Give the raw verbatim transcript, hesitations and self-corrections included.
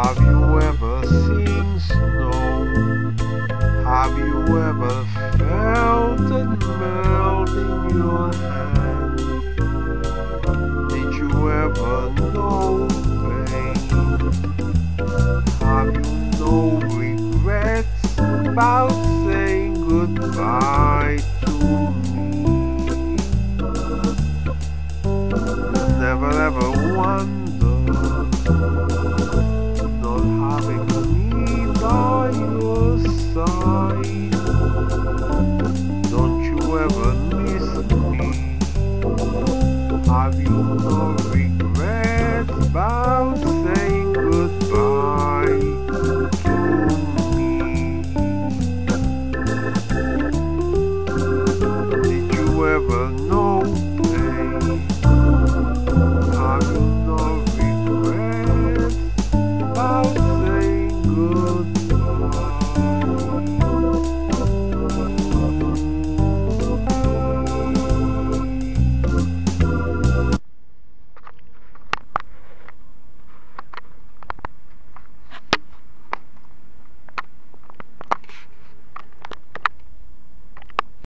Have you ever seen snow? Have you ever felt it melt in your hand? Did you ever know pain? Have you no regrets about saying goodbye to me? Never ever wonder, not having me by your side. Don't you ever miss me? Have you no